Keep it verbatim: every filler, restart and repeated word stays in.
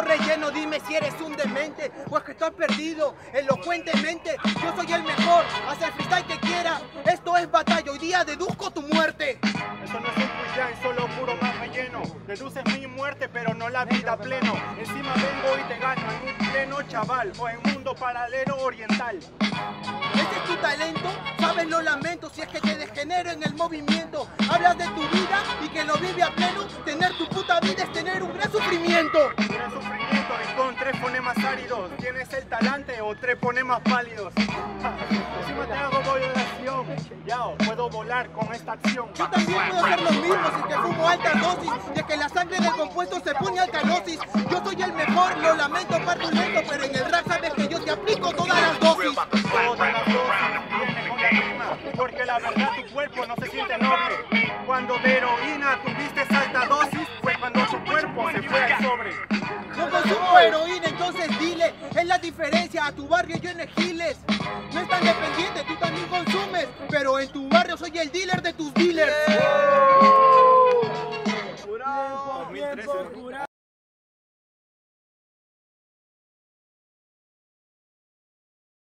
relleno, dime si eres un demente o es que estás perdido elocuentemente. Yo soy el mejor, haz el freestyle que quiera. Esto es batalla, hoy día deduzco tu muerte. Eso no es un freestyle, solo puro más relleno. Deduces mi muerte, pero no la vida pleno. Encima vengo y te gano en un pleno chaval o en mundo paralelo oriental. Ese es tu talento, sabes lo lamento si es que te degenero en el movimiento. Hablas de tu vida y que lo vive a pleno. Tener tu puta vida es tener un gran sufrimiento. Un gran sufrimiento y con tres fonemas áridos. ¿Tienes el talante o tres fonemas pálidos? Encima te hago violación. Ya, puedo volar con esta acción. Yo también puedo hacer lo mismo si te fumo alta dosis. De que la sangre del compuesto se pone alcalosis. Yo soy el mejor, lo lamento, parto lento, pero en el rap sabes que yo te aplico todas las dosis. Todas las dosis viene con la rima, porque la verdad tu cuerpo no se siente noble. Cuando de heroína tuviste alta dosis, fue cuando tu cuerpo se fue al sobre. No consumo heroína, entonces dile, es la diferencia, a tu barrio yo en Giles. No es tan dependiente, tú también consumes, pero en tu barrio soy el dealer de